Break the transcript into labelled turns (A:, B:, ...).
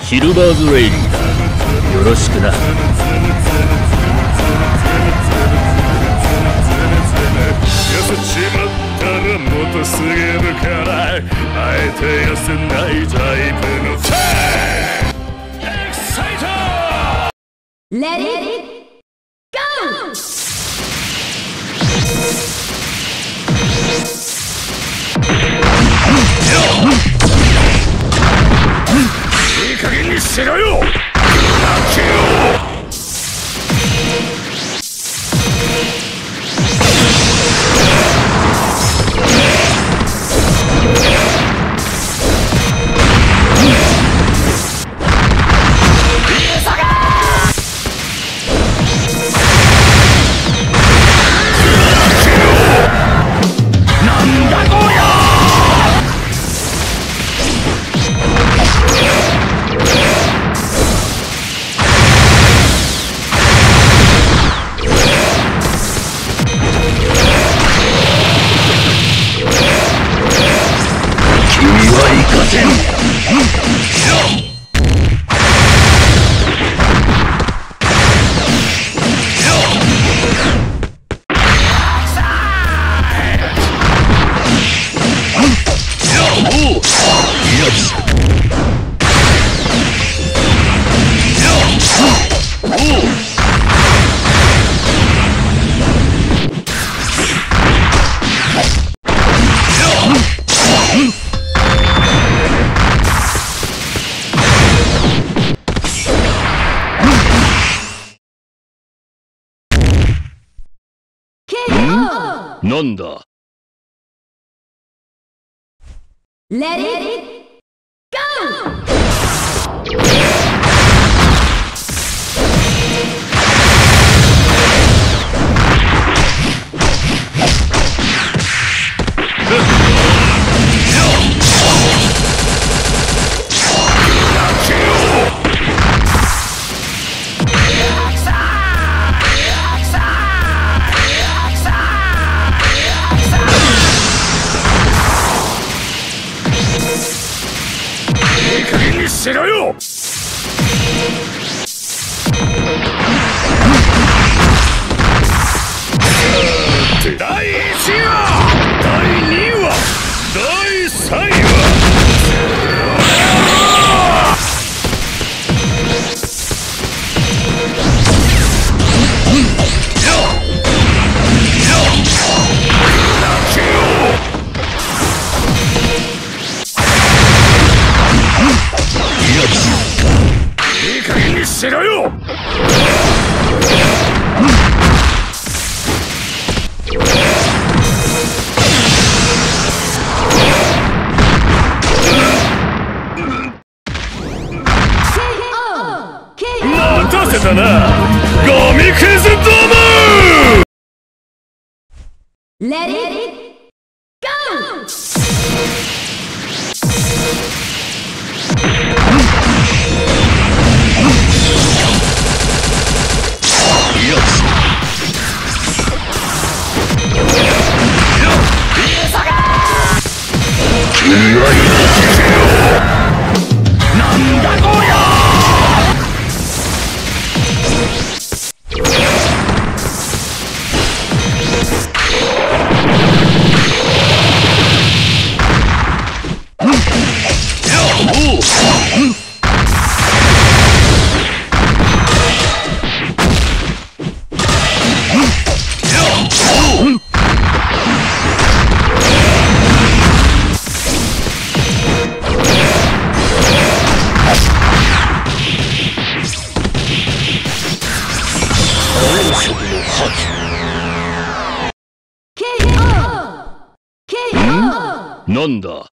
A: シルバーズ・レイリーだ。よろしくな。
B: 痩せちまったらもっとすげるから、あえて痩せないタイプのエキサイト
C: Let it go!
B: いい加減にしろよ。
A: なんだ。
C: Let it go!
B: しろよ。第1話、第2話、第3話。いい加減にしろよ。待たせたな、ゴミクズども。
C: Let it go!
B: なんだこりゃ。
A: なんだ。